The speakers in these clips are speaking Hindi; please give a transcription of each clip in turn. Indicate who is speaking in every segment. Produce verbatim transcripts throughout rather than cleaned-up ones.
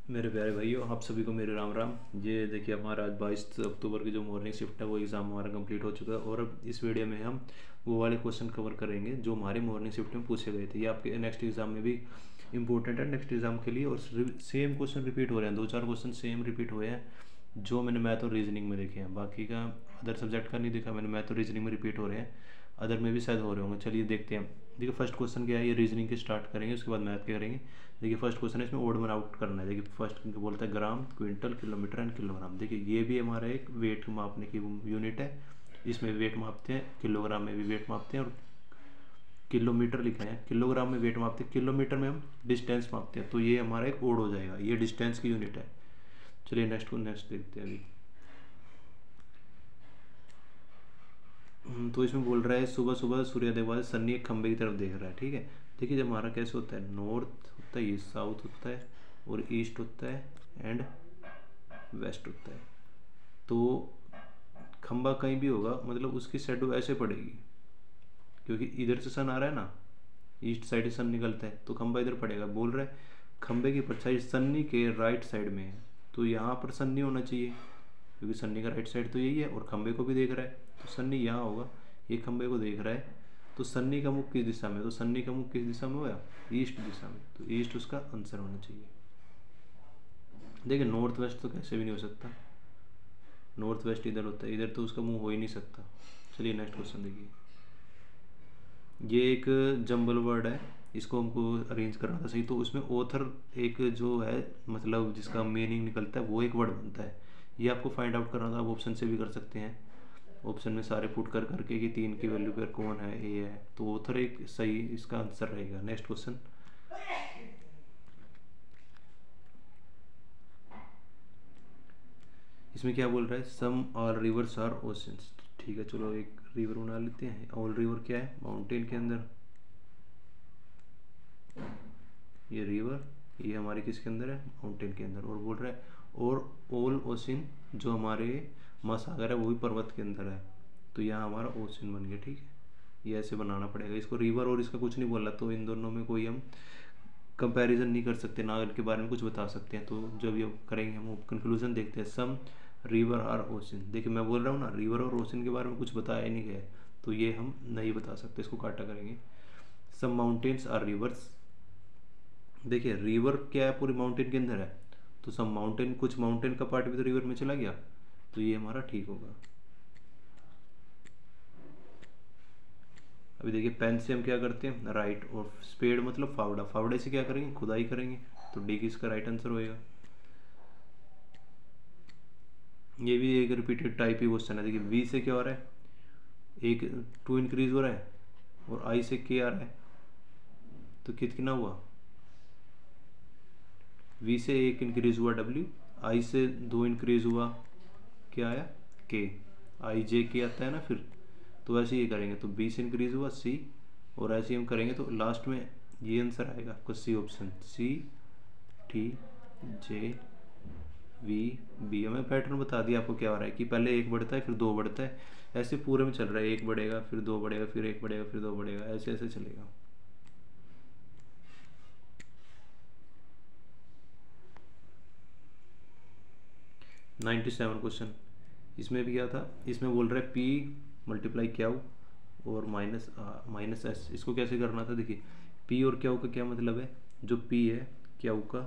Speaker 1: मेरे प्यारे भाइयों, आप सभी को मेरे राम राम। ये देखिए, हमारा आज बाईस अक्टूबर की जो मॉर्निंग शिफ्ट है वो एग्ज़ाम हमारा कंप्लीट हो चुका है। और अब इस वीडियो में हम वो वाले क्वेश्चन कवर करेंगे जो हमारे मॉर्निंग शिफ्ट में पूछे गए थे। ये आपके नेक्स्ट एग्ज़ाम में भी इंपॉर्टेंट है, नेक्स्ट एग्ज़ाम के लिए। और सेम क्वेश्चन रिपीट हो रहे हैं, दो चार क्वेश्चन सेम रिपीट हुए हैं जो मैंने मैथ और रीजनिंग में देखे हैं। बाकी का अदर सब्जेक्ट का नहीं देखा मैंने, मैथ और रीजनिंग में रिपीट हो रहे हैं, अदर में भी शायद हो रहे होंगे। चलिए देखते हैं। देखिए फर्स्ट क्वेश्चन क्या है, ये रीजनिंग के स्टार्ट करेंगे, उसके बाद मैथ के करेंगे। देखिए फर्स्ट क्वेश्चन है, इसमें ओड वन आउट करना है। देखिए फर्स्ट बोलता है gram, quintal, kilometre and kilogram. देखिए ये भी हमारा एक वेट मापने की यूनिट है, इसमें वेट मापते हैं, किलोग्राम में भी वेट मापते हैं, और किलोमीटर लिखा है, किलोग्राम में वेट मापते हैं, किलोमीटर में हम डिस्टेंस मापते हैं। तो ये हमारा एक ओड हो जाएगा, ये डिस्टेंस की यूनिट है। चलिए नेक्स्ट को नेक्स्ट देखते हैं अभी। हम्म, तो इसमें बोल रहा है सुबह सुबह सूर्योदय के बाद सन्नी एक खंबे की तरफ देख रहा है। ठीक है, देखिए जब हमारा कैसे होता है, नॉर्थ होता है, ये साउथ होता है, और ईस्ट होता है एंड वेस्ट होता है। तो खंबा कहीं भी होगा, मतलब उसकी शेडो ऐसे पड़ेगी, क्योंकि इधर से सन आ रहा है ना, ईस्ट साइड से सन निकलता है, तो खंबा इधर पड़ेगा। बोल रहा है खंबे की परछाई सन्नी के राइट साइड में है, तो यहाँ पर सन्नी होना चाहिए, क्योंकि सन्नी का राइट साइड तो यही है, और खंबे को भी देख रहा है, तो सन्नी यहाँ होगा। ये खंबे को देख रहा है, तो सन्नी का मुख किस दिशा में, तो सन्नी का मुख किस दिशा में होगा, ईस्ट दिशा में, तो ईस्ट उसका आंसर होना चाहिए। देखिए नॉर्थ वेस्ट तो कैसे भी नहीं हो सकता, नॉर्थ वेस्ट इधर होता है, इधर तो उसका मुंह हो ही नहीं सकता। चलिए नेक्स्ट क्वेश्चन देखिए। ये एक जंबल वर्ड है, इसको हमको अरेंज करना था सही। तो उसमें ऑथर एक जो है, मतलब जिसका मीनिंग निकलता है, वो एक वर्ड बनता है। ये आपको फाइंड आउट करना था, आप ऑप्शन से भी कर सकते हैं। ऑप्शन में सारे पुट कर करके कि तीन की वैल्यू पर कौन है, ए है, तो ऑथर एक सही इसका आंसर रहेगा। Next question. इसमें क्या बोल रहा है, some all rivers are oceans. ठीक है, चलो एक रिवर बना लेते हैं। ऑल रिवर क्या है, माउंटेन के अंदर, ये रिवर, ये हमारे किसके अंदर है, माउंटेन के अंदर। और बोल रहा है और ऑल ओशन, जो हमारे महासागर है वो भी पर्वत के अंदर है, तो यहाँ हमारा ओशन बन गया। ठीक है, ये ऐसे बनाना पड़ेगा इसको। रिवर और इसका कुछ नहीं बोला, तो इन दोनों में कोई हम कंपैरिजन नहीं कर सकते, ना इनके बारे में कुछ बता सकते हैं। तो जब ये करेंगे हम कंक्लूजन देखते हैं। सम रिवर आर ओशन, देखिए मैं बोल रहा हूँ ना, रिवर और ओशन के बारे में कुछ बताया ही नहीं गया, तो ये हम नहीं बता सकते, इसको काटा करेंगे। सम माउंटेन्स आर रिवर्स, देखिए रिवर क्या है, पूरी माउंटेन के अंदर है, तो सम माउंटेन, कुछ माउंटेन का पार्ट भी तो रिवर में चला गया, तो ये हमारा ठीक होगा। अभी देखिए पेन से हम क्या करते हैं, राइट, और स्पेड मतलब फावड़ा, फावड़े से क्या करेंगे, खुदाई करेंगे, तो डी की इसका राइट आंसर होएगा। ये भी एक रिपीटेड टाइप ही क्वेश्चन है। देखिए वी से क्या हो रहा है, एक टू इंक्रीज हो रहा है, और आई से के आ रहा है, तो कितना हुआ, वी से एक इंक्रीज हुआ डब्ल्यू, आई से दो इंक्रीज हुआ, क्या आया, के, आई जे के आता है ना फिर, तो ऐसे ये करेंगे, तो बी से इंक्रीज हुआ सी, और ऐसे हम करेंगे तो लास्ट में ये आंसर आएगा आपको, C option, C T J V B. हमें पैटर्न बता दिया आपको क्या हो रहा है, कि पहले एक बढ़ता है फिर दो बढ़ता है, ऐसे पूरे में चल रहा है, एक बढ़ेगा फिर दो बढ़ेगा फिर एक बढ़ेगा फिर दो बढ़ेगा, ऐसे ऐसे चलेगा। नाइन्टी सेवन क्वेश्चन, इसमें भी क्या था, इसमें बोल रहा है पी मल्टीप्लाई क्याऊ और माइनस माइनस एस, इसको कैसे करना था। देखिए पी और क्याऊ का क्या मतलब है, जो पी है क्याऊ का,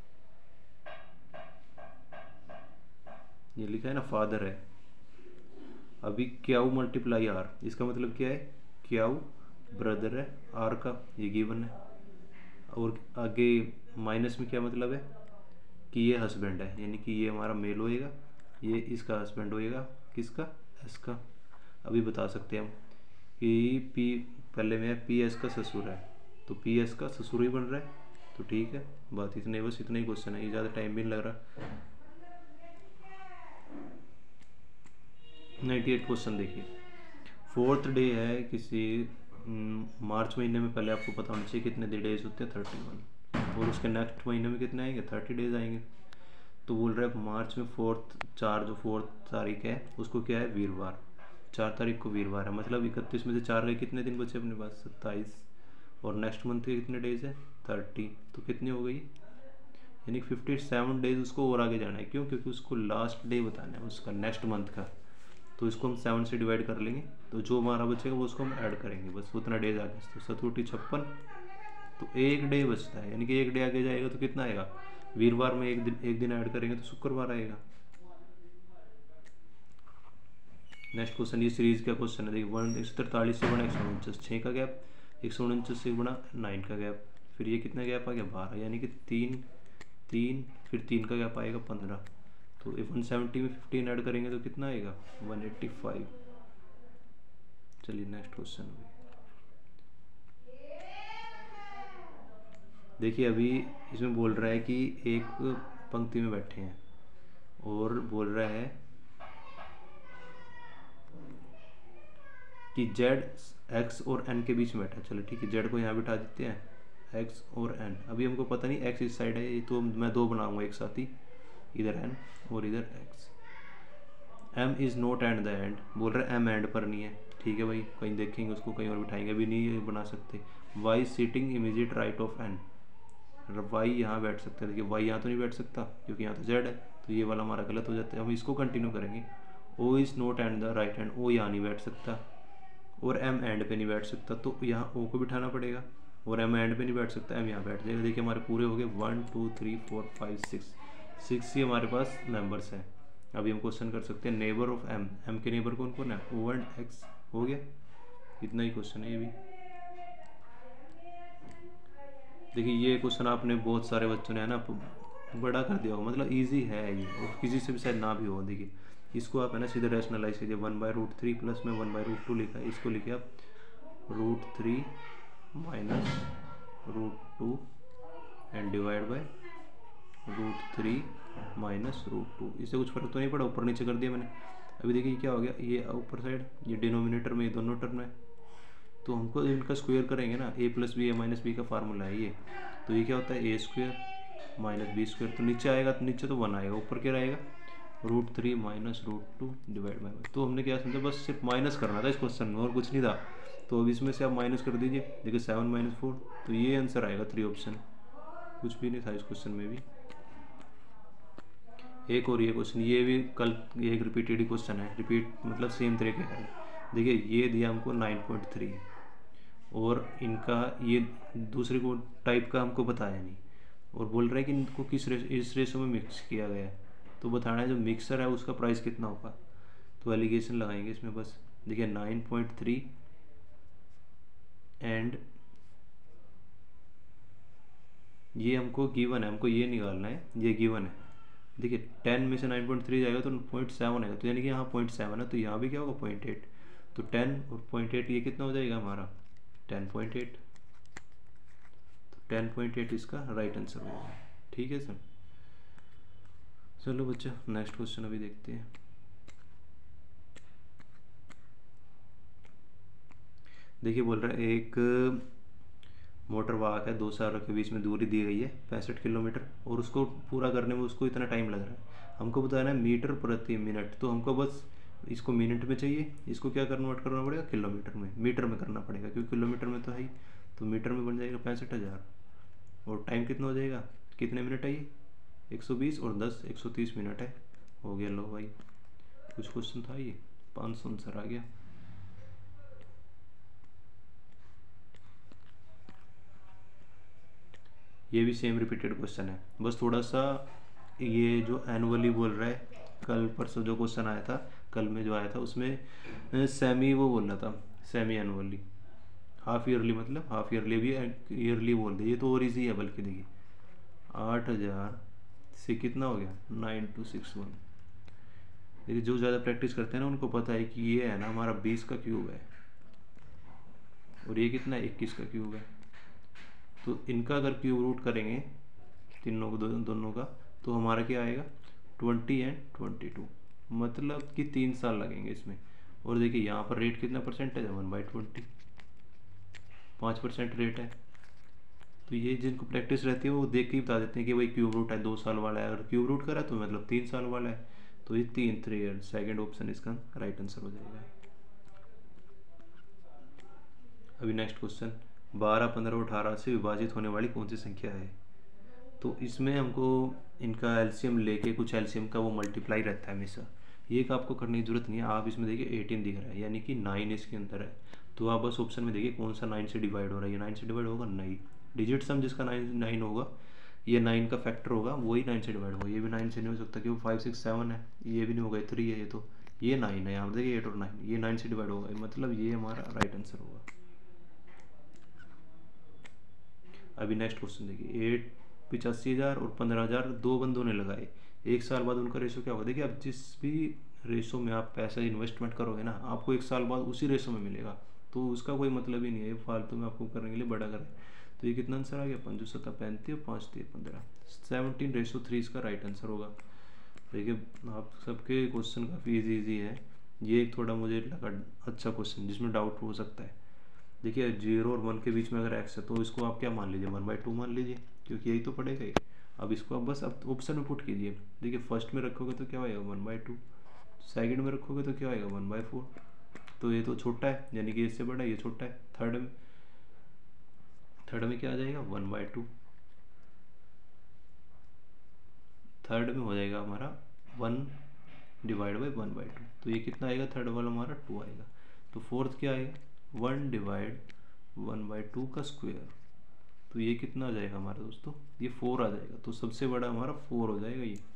Speaker 1: ये लिखा है ना फादर है, अभी क्याऊ मल्टीप्लाई आर, इसका मतलब क्या है, क्याऊ ब्रदर है आर का, ये गिवन है। और आगे माइनस में क्या मतलब है, कि ये हस्बैंड है, यानी कि ये हमारा मेल होएगा, ये इसका हस्बैंड होएगा, किसका, एस का। अभी बता सकते हैं हम कि पी पहले में पी एस का ससुर है, तो पी एस का ससुर ही बन रहा है, तो ठीक है। बात इतने, बस इतना ही क्वेश्चन है, ये ज़्यादा टाइम भी नहीं लग रहा। नाइन्टी एट क्वेश्चन देखिए, फोर्थ डे है किसी मार्च महीने में, पहले आपको पता होना चाहिए कितने डेज होते हैं, थर्टी वन, और उसके नेक्स्ट महीने में कितने आएंगे, थर्टी डेज आएंगे। तो बोल रहे हैं मार्च में फोर्थ, चार जो फोर्थ तारीख है उसको क्या है, वीरवार, चार तारीख को वीरवार है, मतलब इकतीस में से चार गए, कितने दिन बचे अपने पास, सत्ताईस, और नेक्स्ट मंथ के कितने डेज है, थर्टी, तो कितनी हो गई, यानी कि फिफ्टी सेवन डेज उसको और आगे जाना है। क्यों? क्योंकि उसको लास्ट डे बताना है उसका नेक्स्ट मंथ का। तो इसको हम सेवन से डिवाइड कर लेंगे, तो जो हमारा बचेगा वो उसको हम ऐड करेंगे, बस उतना डेज आगे। तो सतुटी छप्पन, तो एक डे बचता है, यानी कि एक डे आगे जाएगा तो कितना आएगा? वीरवार में एक दिन एक दिन ऐड करेंगे तो शुक्रवार आएगा। नेक्स्ट क्वेश्चन, ये सीरीज का क्वेश्चन है, देखिए वन एक सौ तिरतालीस से बना एक सौ उनचास, छः का गैप, एक सौ उनचास से बना नाइन का गैप, फिर ये कितना गैप आ गया? बारह, यानी कि तीन तीन फिर तीन का गैप आएगा पंद्रह। तो वन सेवेंटी में फिफ्टीन ऐड करेंगे तो कितना आएगा? One eighty five. चलिए नेक्स्ट क्वेश्चन। देखिए अभी इसमें बोल रहा है कि एक पंक्ति में बैठे हैं और बोल रहा है कि जेड एक्स और एन के बीच में बैठा है। चलो ठीक है, जेड को यहाँ बिठा देते हैं, एक्स और एन। अभी हमको पता नहीं एक्स इस साइड है, ये तो मैं दो बनाऊंगा एक साथ ही, इधर एन और इधर X. M is not at the end, बोल रहे एम एंड पर नहीं है। ठीक है भाई, कहीं देखेंगे उसको, कहीं और बिठाएंगे, अभी नहीं बना सकते। Y sitting immediate right of N, Y यहाँ बैठ सकता है। देखिए वाई यहाँ तो नहीं बैठ सकता क्योंकि यहाँ तो जेड है, तो ये वाला हमारा गलत हो जाता है। हम इसको कंटिन्यू करेंगे। O is not at the right hand, O यहाँ नहीं बैठ सकता और एम एंड पे नहीं बैठ सकता, तो यहाँ ओ को बिठाना पड़ेगा। और एम एंड पे नहीं बैठ सकता, एम यहाँ बैठ जाएगा। देखिए हमारे पूरे हो गए one two three four five six, six ही हमारे पास मेंबर्स हैं। अभी हम क्वेश्चन कर सकते हैं नेबर ऑफ एम, एम के नेबर कौन कौन है? O and X. हो गया, इतना ही क्वेश्चन है ये भी। देखिए ये क्वेश्चन आपने बहुत सारे बच्चों ने है ना बड़ा कर दिया होगा, मतलब इजी है ये, और किसी से भी शायद ना भी हो। देखिए इसको आप है ना सीधे रैशनलाइज कीजिए, one by root three plus में वन बाय रूट टू लिखा है, इसको लिखिए आप root three minus root two and divide by root three minus root two. इससे कुछ फर्क तो नहीं पड़ा, ऊपर नीचे कर दिया मैंने। अभी देखिए क्या हो गया, ये ऊपर साइड ये डिनोमिनेटर में ये दोनों टर्म है, तो हमको इनका स्क्वायर करेंगे ना, A plus B A minus B का फार्मूला है ये। तो ये क्या होता है? A square minus B square, तो नीचे आएगा तो नीचे तो वन आएगा, ऊपर क्या रहेगा? Root three minus root two divide by. तो हमने क्या समझा, बस सिर्फ माइनस करना था इस क्वेश्चन में और कुछ नहीं था। तो अब इसमें से आप माइनस कर दीजिए, देखिए सेवन माइनस फोर, तो ये आंसर आएगा थ्री ऑप्शन। कुछ भी नहीं था इस क्वेश्चन में भी। एक और ये क्वेश्चन, ये भी कल ये एक रिपीटेड क्वेश्चन है, रिपीट मतलब सेम तरीके का है। देखिए ये दिया हमको नाइन पॉइंट थ्री और इनका ये दूसरे को टाइप का हमको बताया नहीं, और बोल रहा है कि इनको किस रेस, इस रेशो में मिक्स किया गया है। तो बताना है जो मिक्सर है उसका प्राइस कितना होगा, तो एलिगेशन लगाएंगे इसमें बस। देखिए नाइन पॉइंट थ्री एंड ये हमको गिवन है, हमको ये निकालना है, ये गिवन है। देखिए टेन में से नाइन पॉइंट थ्री जाएगा तो पॉइंट सेवन आएगा, तो यानी कि यहाँ पॉइंट सेवन है, तो यहाँ भी क्या होगा? Point eight. तो टेन और पॉइंट एट ये कितना हो जाएगा हमारा? Ten point eight. तो टेन पॉइंट एट इसका राइट आंसर होगा। ठीक है सर, चलो बच्चा नेक्स्ट क्वेश्चन अभी देखते हैं। देखिए बोल रहा है एक मोटर वाहक है, दो शहरों के बीच में दूरी दी गई है पैंसठ किलोमीटर, और उसको पूरा करने में उसको इतना टाइम लग रहा है। हमको बताना है मीटर प्रति मिनट, तो हमको बस इसको मिनट में चाहिए, इसको क्या कन्वर्ट करना पड़ेगा? किलोमीटर में, मीटर में करना पड़ेगा क्योंकि किलोमीटर में तो है ही। तो मीटर में बन जाएगा पैंसठ हज़ार, और टाइम कितना हो जाएगा? कितने मिनट है ये? एक सौ बीस और दस एक सौ तीस मिनट है। हो गया, लो भाई कुछ क्वेश्चन था ये, पाँच सौ आंसर आ गया। ये भी सेम रिपीटेड क्वेश्चन है, बस थोड़ा सा ये जो एनुअली बोल रहा है, कल परसों जो क्वेश्चन आया था, कल में जो आया था उसमें सेमी वो बोल रहा था, सेमी एनुअली। हाफ ईयरली मतलब हाफ ईयरली भी ईयरली बोल दे, ये तो और ईजी है बल्कि। देखिए आठ हज़ार से कितना हो गया? Nine two six one. देखिए जो ज़्यादा प्रैक्टिस करते हैं ना उनको पता है कि ये है ना हमारा बीस का क्यूब है और ये कितना? इक्कीस का क्यूब है। तो इनका अगर क्यूब रूट करेंगे तीनों को, दो, दोनों का, तो हमारा क्या आएगा? ट्वेंटी एंड ट्वेंटी टू, मतलब कि तीन साल लगेंगे इसमें। और देखिए यहाँ पर रेट कितना परसेंट है? वन बाई ट्वेंटी, पाँच परसेंट रेट है। तो ये जिनको प्रैक्टिस रहती है वो देख के ही बता देते हैं कि भाई क्यूब रूट है दो साल वाला है, अगर क्यूब रूट करा तो मतलब तीन साल वाला है। तो ये तीन थ्री ईयर, सेकेंड ऑप्शन इसका राइट आंसर हो जाएगा। अभी नेक्स्ट क्वेश्चन, बारह पंद्रह अठारह से विभाजित होने वाली कौन सी संख्या है? तो इसमें हमको इनका एलसीएम लेके कुछ एलसीएम का वो मल्टीप्लाई रहता है हमेशा, ये एक आपको करने की जरूरत नहीं है। आप इसमें देखिए एटीन दिख रहा है यानी कि नाइन इसके अंदर है, तो आप बस ऑप्शन में देखिए कौन सा नाइन से डिवाइड हो रहा है, ये नाइन से डिवाइड होगा नहीं, डिजिट सम जिसका नाइन नाइन होगा, ये नाइन का फैक्टर होगा वही नाइन से डिवाइड होगा, ये भी नाइन से नहीं हो सकता क्योंकि फाइव सिक्स सेवन है, ये भी नहीं होगा, थ्री है, ये तो ये नाइन है, यहाँ पर देखिए एट और नाइन, ये नाइन से डिवाइड होगा, मतलब ये हमारा राइट आंसर होगा। अभी नेक्स्ट क्वेश्चन देखिए, एट पिचासी हज़ार और पंद्रह हज़ार दो बंदों ने लगाए, एक साल बाद उनका रेशो क्या होगा। देखिए अब जिस भी रेशो में आप पैसा इन्वेस्टमेंट करोगे ना, आपको एक साल बाद उसी रेशो में मिलेगा, तो उसका कोई मतलब ही नहीं है, ये फालतू में आपको करने के लिए बड़ा करें। तो ये कितना आंसर आ गया, पंजो सत्ता पैंतीस और पाँच तीन पंद्रह, सेवनटीन रेशो थ्री इसका राइट आंसर होगा। देखिए आप सबके क्वेश्चन काफ़ी ईजी ईजी है, ये एक थोड़ा मुझे लगा अच्छा क्वेश्चन जिसमें डाउट हो सकता है। देखिए जीरो और वन के बीच में अगर एक्स है तो इसको आप क्या मान लीजिए, वन बाई टू मान लीजिए, क्योंकि यही तो पड़ेगा ही। अब इसको आप बस अब ऑप्शन में पुट कीजिए, देखिए फर्स्ट में रखोगे तो क्या होएगा वन बाई टू, सेकेंड में रखोगे तो क्या होएगा वन बाई फोर, तो ये तो छोटा है यानी कि इससे बड़ा है, ये छोटा है। थर्ड में थर्ड में क्या आ जाएगा वन बाई टू, थर्ड में हो जाएगा हमारा one divide by one by two, तो ये कितना आएगा थर्ड वाला हमारा टू आएगा। तो फोर्थ क्या आएगा one divide one by two का स्क्वायर, तो ये कितना आ जाएगा हमारा दोस्तों, ये फोर आ जाएगा, तो सबसे बड़ा हमारा फोर हो जाएगा ये।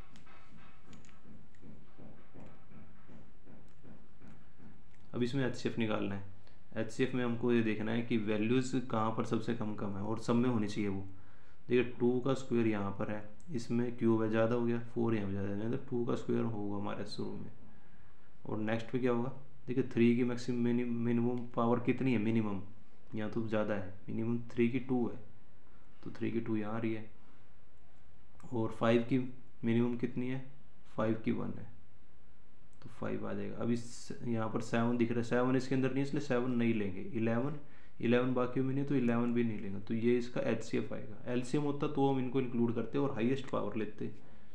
Speaker 1: अब इसमें एच सी एफ निकालना है, एच सी एफ में हमको ये देखना है कि वैल्यूज़ कहाँ पर सबसे कम कम है और सब में होनी चाहिए वो। देखिए टू का स्क्वायर यहाँ पर है, इसमें क्यूब है ज़्यादा हो गया, फोर यहाँ पर ज़्यादा है, तो टू का स्क्वायर होगा हमारे शुरू में। और नेक्स्ट पे क्या होगा, देखिए थ्री की मैक्सिमम मिनिमम पावर कितनी है, मिनिमम यहाँ तो ज़्यादा है, मिनिमम थ्री की टू है, तो थ्री की टू यहाँ आ रही है। और फाइव की मिनिमम कितनी है, फाइव की वन है, तो फाइव आ जाएगा। अब इस यहाँ पर सेवन दिख रहा है, सेवन इसके अंदर नहीं है इसलिए सेवन नहीं लेंगे। इलेवन इलेवन बाकी में नहीं तो इलेवन भी नहीं लेंगे, तो ये इसका एच सी एफ आएगा। एल सी एम होता तो हम इनको इंक्लूड करते और हाईएस्ट पावर लेते।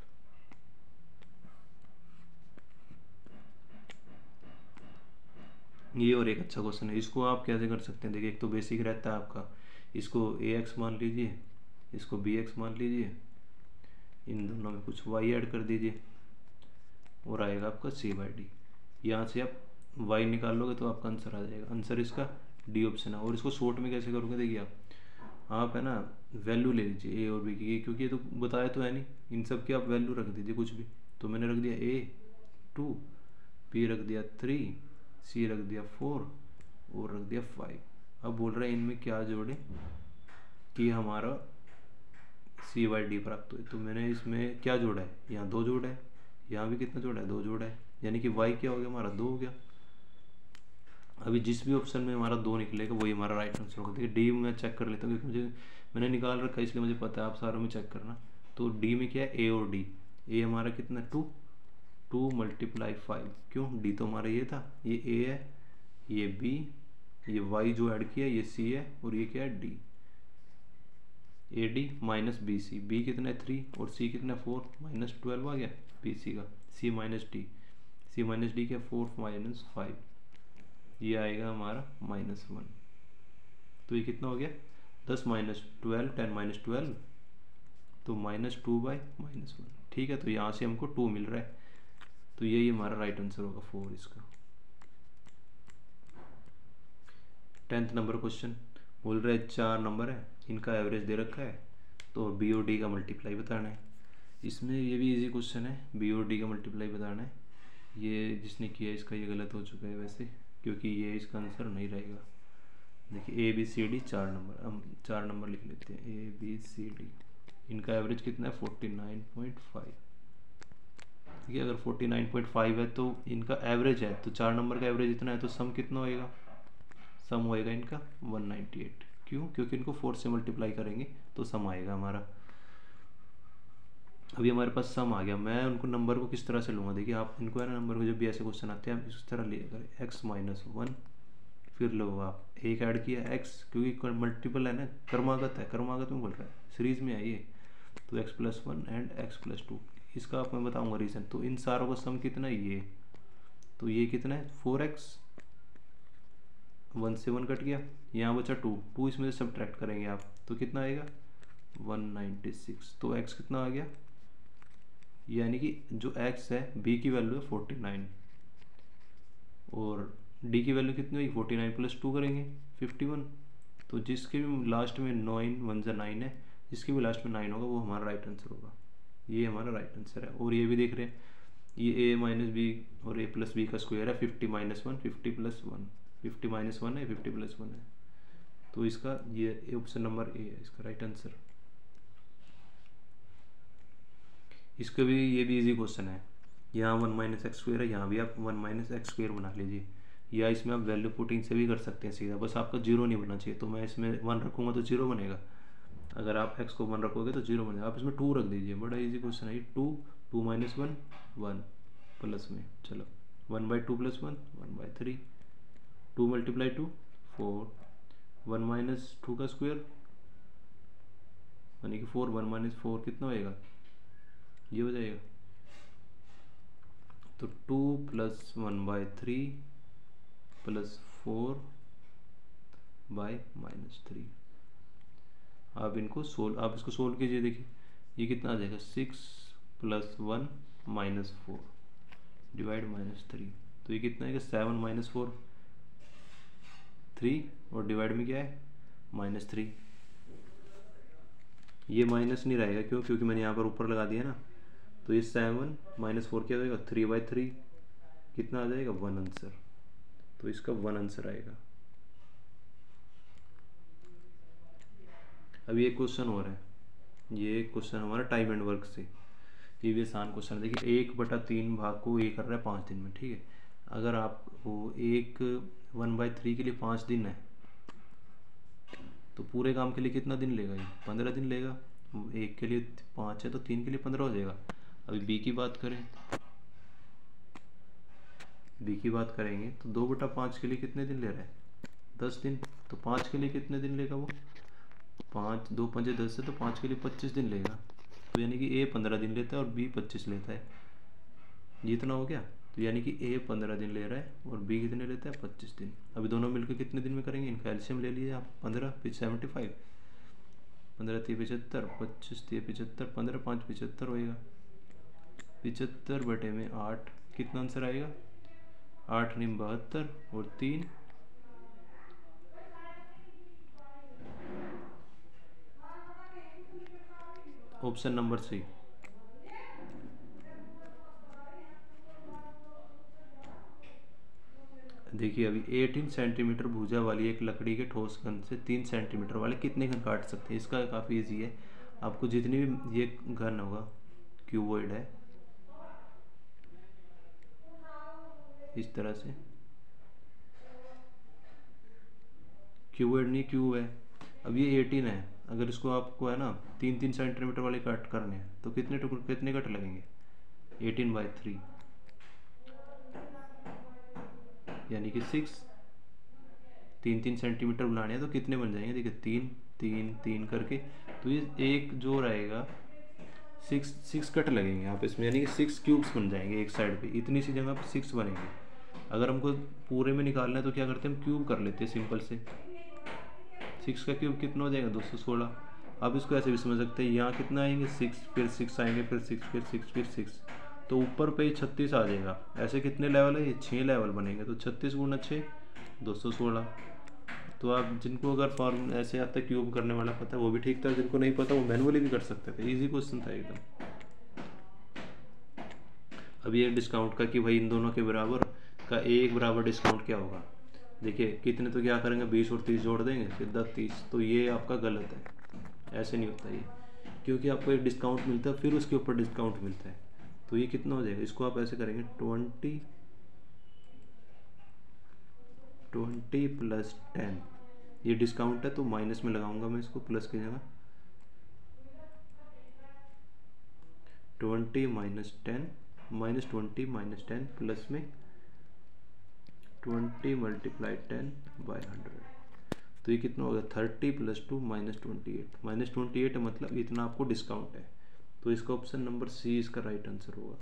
Speaker 1: ये और एक अच्छा क्वेश्चन है, इसको आप कैसे कर सकते हैं, देखिए एक तो बेसिक रहता है आपका, इसको ए एक्स मान लीजिए, इसको बी एक्स मान लीजिए, इन दोनों में कुछ वाई ऐड कर दीजिए और आएगा आपका सी बाई डी। यहाँ से आप वाई निकाल लोगे तो आपका आंसर आ जाएगा, आंसर इसका डी ऑप्शन है। और इसको शॉर्ट में कैसे करोगे, देखिए आप आप है ना वैल्यू ले लीजिए ए और बी की, क्योंकि ये तो बताया तो है नहीं, इन सब की आप वैल्यू रख दीजिए कुछ भी। तो मैंने रख दिया ए टू, बी रख दिया थ्री, सी रख दिया फोर और रख दिया फाइव। अब बोल रहे हैं इनमें क्या जोड़े कि हमारा सी वाई डी प्राप्त हुए, तो मैंने इसमें क्या जोड़ा है, यहाँ दो जोड़ा है, यहाँ भी कितना जोड़ा है, दो जोड़ा है, यानी कि वाई क्या हो गया हमारा दो हो गया। अभी जिस भी ऑप्शन में हमारा दो निकलेगा वही हमारा राइट आंसर होगा। देखिए डी में चेक कर लेता हूँ क्योंकि मुझे मैंने निकाल रखा है इसलिए मुझे पता है, आप सारों में चेक करना। तो डी में क्या है ए और डी, ए हमारा कितना टू, टू मल्टीप्लाई फाइव, क्यों डी तो हमारा ये था, ये ए है, ये बी, ये वाई जो ऐड किया ये सी है और ये क्या है D, A D minus B C, B कितना है थ्री और सी कितना फोर, माइनस ट्वेल्व आ गया बी सी का, C minus D, C minus D क्या फोर माइनस फाइव, ये आएगा हमारा माइनस वन। तो ये कितना हो गया दस minus twelve, ten minus twelve, तो minus two by minus one. ठीक है, तो यहाँ से हमको टू मिल रहा है, तो यही हमारा राइट आंसर होगा फोर इसका। टेंथ नंबर क्वेश्चन बोल रहे हैं चार नंबर है, इनका एवरेज दे रखा है, तो बी और डी का मल्टीप्लाई बताना है। इसमें ये भी इजी क्वेश्चन है, बी और डी का मल्टीप्लाई बताना है। ये जिसने किया इसका ये गलत हो चुका है वैसे, क्योंकि ये इसका आंसर नहीं रहेगा। देखिए ए बी सी डी चार नंबर, हम चार नंबर लिख लेते हैं, ए बी सी डी, इनका एवरेज कितना है फोर्टी नाइन पॉइंट फाइव। ठीक है, अगर फोर्टी नाइन पॉइंट फाइव है तो इनका एवरेज है, तो चार नंबर का एवरेज इतना है, तो सम कितना होएगा, सम होएगा इनका वन नाइन्टी एट। क्यों, क्योंकि इनको फोर से मल्टीप्लाई करेंगे तो सम आएगा हमारा। अभी हमारे पास सम आ गया, मैं उनको नंबर को किस तरह से लूँगा, देखिए आप इनको है ना नंबर को जब भी ऐसे क्वेश्चन आते हैं आप इस तरह लिया करें, एक्स माइनस वन, फिर लो आप एक ऐड किया एक्स, क्योंकि मल्टीपल है ना, क्रमागत है, क्रमागत में बोल रहा है, सीरीज में है ये, तो X plus one and X plus two. इसका आप मैं बताऊँगा रीज़न। तो इन सारों का सम कितना है ये, तो ये कितना है फोर एक्स, वन से वन कट गया, यहाँ बचा टू, टू इसमें से सब्ट्रैक्ट करेंगे आप तो कितना आएगा वन नाइन्टी सिक्स। तो x कितना आ गया, यानी कि जो x है b की वैल्यू है फोर्टी नाइन और d की वैल्यू कितनी होगी, फोर्टी नाइन प्लस टू करेंगे फिफ्टी वन। तो जिसके भी लास्ट में नाइन वन ज़ा नाइन है, जिसके भी लास्ट में नाइन होगा वो हमारा राइट आंसर होगा। ये हमारा राइट आंसर है। और ये भी देख रहे हैं, ये a माइनस बी और a प्लस बी का स्क्वायर है, fifty minus one, fifty plus one, fifty minus one है, फिफ्टी प्लस वन है। तो इसका ये ऑप्शन नंबर ए है इसका राइट आंसर। इसका भी ये भी इजी क्वेश्चन है। यहाँ वन माइनस एक्स स्क्वेयर है, यहाँ भी आप वन माइनस एक्स स्क्वेयर बना लीजिए, या इसमें आप वैल्यू पुटिंग से भी कर सकते हैं सीधा, बस आपका जीरो नहीं बनना चाहिए। तो मैं इसमें वन रखूँगा तो जीरो बनेगा, अगर आप एक्स को वन रखोगे तो जीरो बनेगा। आप इसमें टू रख दीजिए, बड़ा इजी क्वेश्चन है ये। Two two minus one one plus में, चलो one by two plus one one by three, two multiply two four, one minus two का स्क्वायर यानी कि फोर, वन माइनस फोर कितना होएगा, ये हो जाएगा। तो two plus one by three plus four by minus three. आप इनको सोल्व, आप इसको सोल्व कीजिए, देखिए ये कितना आ जाएगा, six plus one minus four divide minus three. तो ये कितना आएगा, सेवन माइनस फोर थ्री, और डिवाइड में क्या है माइनस थ्री। ये माइनस नहीं रहेगा, क्यों, क्योंकि मैंने यहाँ पर ऊपर लगा दिया ना। तो ये सेवन माइनस फोर क्या हो जाएगा, थ्री बाई थ्री, कितना आ जाएगा, वन आंसर। तो इसका वन आंसर आएगा। अभी एक क्वेश्चन और है, ये क्वेश्चन हमारा टाइम एंड वर्क से, ये भी आसान क्वेश्चन है। देखिए एक बटा तीन भाग को ये कर रहा है पाँच दिन में, ठीक है। अगर आप वो एक वन बाई थ्री के लिए पाँच दिन है, तो पूरे काम के लिए कितना दिन लेगा, ये पंद्रह दिन लेगा। एक के लिए पाँच है तो तीन के लिए पंद्रह हो जाएगा। अभी बी की बात करें, बी की बात करेंगे तो दो बटा पाँच के लिए कितने दिन ले रहा है, दस दिन। तो पाँच के लिए कितने दिन लेगा वो, पाँच दो पंजे दस है, तो पाँच के लिए पच्चीस दिन लेगा। तो यानी कि ए पंद्रह दिन लेता है और बी पच्चीस लेता है, ये इतना हो गया। तो यानी कि ए पंद्रह दिन ले रहा है और बी कितने लेता है, पच्चीस दिन। अभी दोनों मिलकर कितने दिन में करेंगे, इनका एलसीएम ले लीजिए आप, पंद्रह पिच सेवेंटी फाइव, पंद्रह तीन पिचहत्तर, पच्चीस तीन पिचहत्तर, पंद्रह पाँच पिचहत्तर होएगा। पिचहत्तर बटे में आठ, कितना आंसर आएगा, आठ निम बहत्तर और तीन ऑप्शन नंबर सी। देखिए अभी अठारह सेंटीमीटर भुजा वाली एक लकड़ी के ठोस घन से तीन सेंटीमीटर वाले कितने घन काट सकते हैं। इसका काफ़ी इजी है, आपको जितनी भी ये घन होगा क्यूबॉइड है इस तरह से, क्यूबॉइड नहीं क्यूब है। अब ये अठारह है, अगर इसको आपको है ना तीन तीन सेंटीमीटर वाले कट करने हैं तो कितने टुकड़े कितने कट लगेंगे, अठारह बाई थ्री यानी कि सिक्स। तीन तीन सेंटीमीटर बनाने हैं तो कितने बन जाएंगे, देखिए तीन तीन तीन करके, तो ये एक जो रहेगा सिक्स सिक्स कट लगेंगे आप इसमें, यानी कि सिक्स क्यूब्स बन जाएंगे एक साइड पे, इतनी सी जगह पे सिक्स बनेंगे। अगर हमको पूरे में निकालना है तो क्या करते हैं, हम क्यूब कर लेते हैं सिंपल से। सिक्स का क्यूब कितना हो जाएगा, दो सौ सोलह। आप इसको ऐसे भी समझ सकते हैं, यहाँ कितना आएंगे सिक्स, फिर सिक्स आएंगे, फिर सिक्स, फिर सिक्स, फिर सिक्स, तो ऊपर पे ही छत्तीस आ जाएगा। ऐसे कितने लेवल है, ये छः लेवल बनेंगे। तो छत्तीस गुना छः दो सौ सोलह। तो आप जिनको अगर फॉर्म ऐसे आता है क्यूब करने वाला पता है वो भी ठीक था, जिनको नहीं पता वो मैनुअली भी कर सकते थे, इजी क्वेश्चन था एकदम। अभी एक डिस्काउंट का कि भाई इन दोनों के बराबर का एक बराबर डिस्काउंट क्या होगा। देखिए कितने, तो क्या करेंगे बीस और तीस जोड़ देंगे सीधा तीस, तो ये आपका गलत है, ऐसे नहीं होता ये, क्योंकि आपको एक डिस्काउंट मिलता है फिर उसके ऊपर डिस्काउंट मिलता है। तो ये कितना हो जाएगा, इसको आप ऐसे करेंगे ट्वेंटी ट्वेंटी प्लस टेन, ये डिस्काउंट है तो माइनस में लगाऊंगा मैं इसको प्लस की जगह, twenty minus ten minus twenty minus ten plus में twenty multiply ten by hundred. तो ये कितना होगा, thirty plus two minus twenty eight, minus twenty eight मतलब इतना आपको डिस्काउंट है। तो इसका ऑप्शन नंबर सी इसका राइट आंसर होगा।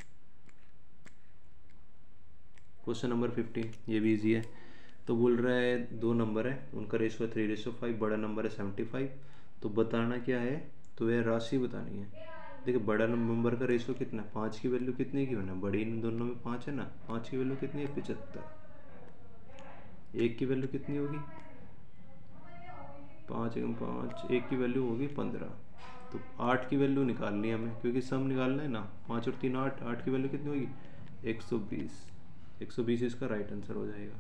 Speaker 1: क्वेश्चन नंबर फिफ्टीन, ये भी इजी है। तो बोल रहा है दो नंबर है, उनका रेशो है थ्री रेशो फाइव, बड़ा नंबर है सेवेंटी फाइव, तो बताना क्या है, तो यह राशि बतानी है। देखिए बड़ा नंबर का रेशो कितना है, पाँच की वैल्यू कितनी की होना, बड़ी इन दोनों में पाँच है ना, पाँच की वैल्यू कितनी है, पचहत्तर। एक की वैल्यू कितनी होगी, पाँच एवं पाँच, एक की वैल्यू होगी पंद्रह। तो आठ की वैल्यू निकालनी है हमें, क्योंकि सम निकालना है ना, पाँच और तीन आठ, आठ की वैल्यू कितनी होगी, एक सौ बीस। एक सौ बीस इसका राइट आंसर हो जाएगा।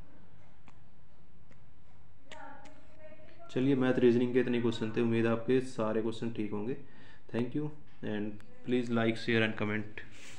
Speaker 1: चलिए मैथ रीजनिंग के इतने क्वेश्चन थे, उम्मीद है आपके सारे क्वेश्चन ठीक होंगे। Thank you and please like share and comment.